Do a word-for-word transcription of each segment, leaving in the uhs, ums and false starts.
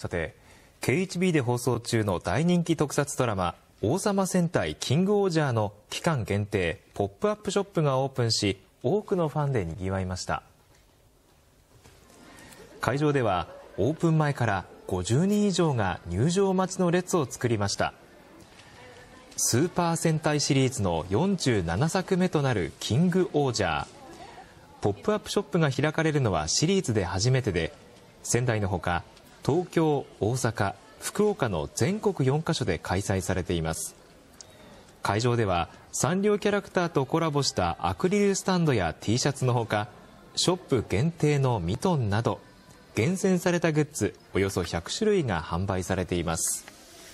さて ケーエイチビー で放送中の大人気特撮ドラマ「王様戦隊キングオージャー」の期間限定ポップアップショップがオープンし、多くのファンでにぎわいました。会場ではオープン前からごじゅうにん以上が入場待ちの列を作りました。スーパー戦隊シリーズのよんじゅうななさくめとなるキングオージャー。ポップアップショップが開かれるのはシリーズで初めてで、仙台のほか東京、大阪、福岡の全国よんカ所で開催されています。会場ではサンリオキャラクターとコラボしたアクリルスタンドや T シャツのほか、ショップ限定のミトンなど厳選されたグッズおよそひゃくしゅるいが販売されています。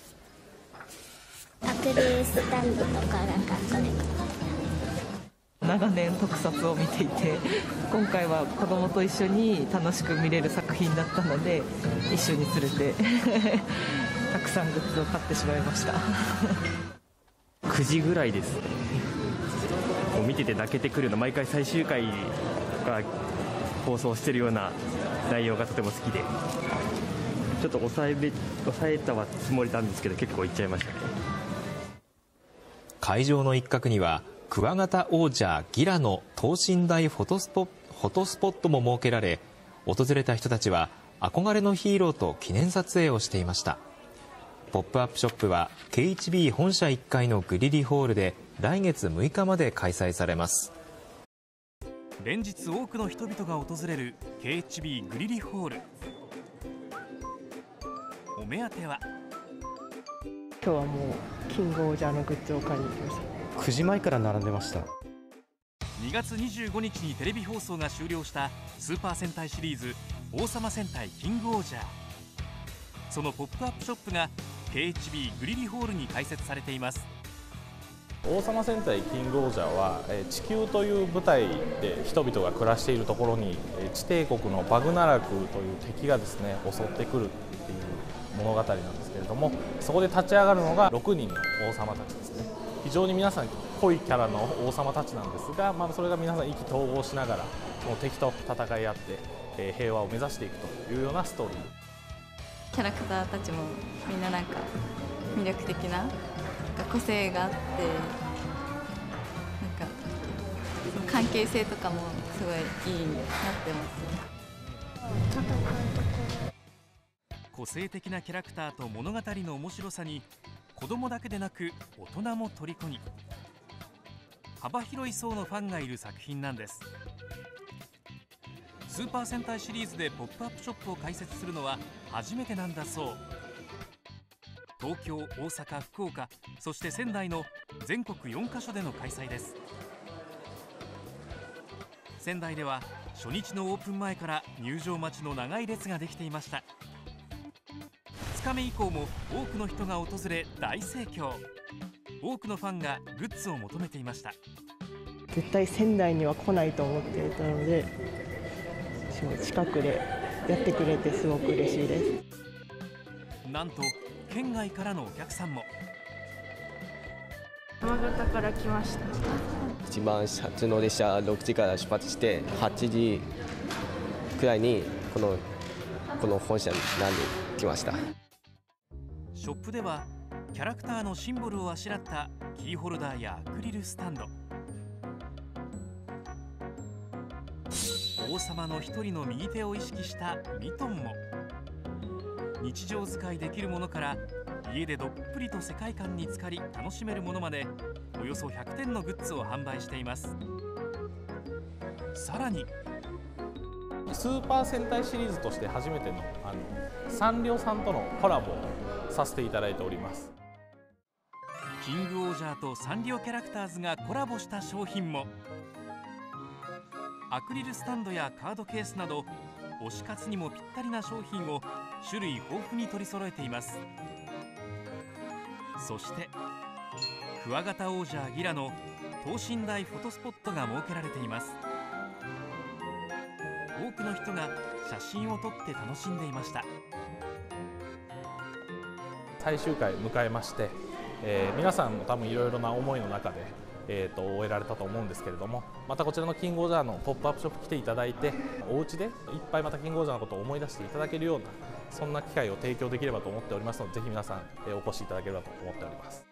アクリルスタンドとかなんかそれ長年特撮を見ていて、今回は子供と一緒に楽しく見れる作品だったので一緒に連れてたくさんグッズを買ってしまいましたくじぐらいですね。こう見てて泣けてくるような、毎回最終回が放送してるような内容がとても好きで、ちょっと抑えべ抑えたはつもりなんですけど結構いっちゃいましたね。 会場の一角にはクワガタ王者ギラの等身大フォトスポ、フォトスポットも設けられ、訪れた人たちは憧れのヒーローと記念撮影をしていました。ポップアップショップは ケーエイチビー 本社いっかいのグリリホールで来月むいかまで開催されます。 連日多くの人々が訪れる ケーエイチビー グリリホール。お目当ては今日はもうキングオージャーのグッズを買いに行きました。 くじまえから並んでました。 にがつにじゅうごにちにテレビ放送が終了したスーパー戦隊シリーズ「王様戦隊キングオージャー」。そのポップアップショップが ケーエイチビー グリリホールに開設されています。 王様戦隊キングオージャーは地球という舞台で人々が暮らしているところに地帝国のバグナラクという敵がですね襲ってくるっていう物語なんですけれども、そこで立ち上がるのがろくにんの王様たちですね。非常に皆さん濃いキャラの王様たちなんですが、まあ、それが皆さん意気投合しながらその敵と戦い合って平和を目指していくというようなストーリー。 キャラクターたちもみんななんか魅力的な個性があって、なんかその関係性とかもすごいいいなってます。 個性的なキャラクターと物語の面白さに子供だけでなく大人も虜に。幅広い層のファンがいる作品なんです。スーパー戦隊シリーズでポップアップショップを開設するのは初めてなんだそう。東京、大阪、福岡、そして仙台の全国よんカ所での開催です。仙台では初日のオープン前から入場待ちの長い列ができていました。ふつかめ以降も多くの人が訪れ大盛況。多くのファンがグッズを求めていました。 絶対仙台には来ないと思っていたので、近くでやってくれてすごく嬉しいです。 なんと県外からのお客さんも。 山形から来ました。 一番初の列車ろくじから出発してはちじくらいにこのこの本社に並んできました。 ショップではキャラクターのシンボルをあしらったキーホルダーやアクリルスタンド、王様の一人の右手を意識したミトンも、日常使いできるものから家でどっぷりと世界観に浸かり楽しめるものまでおよそひゃくてんのグッズを販売しています。さらにスーパー戦隊シリーズとして初めてのあのサンリオさんとのコラボをさせていただいております。 キングオージャーとサンリオキャラクターズがコラボした商品も。アクリルスタンドやカードケースなど推し活にもぴったりな商品を種類豊富に取り揃えています。そしてクワガタ王者ギラの等身大フォトスポットが設けられています。多くの人が写真を撮って楽しんでいました。 最終回迎えまして、えー、皆さんも多分いろいろな思いの中で、 えー、と終えられたと思うんですけれども、またこちらのキングオージャーのポップアップショップ来ていただいて、お家でいっぱいまたキングオージャーのことを思い出していただけるような、そんな機会を提供できればと思っておりますので、ぜひ皆さんお越しいただければと思っております。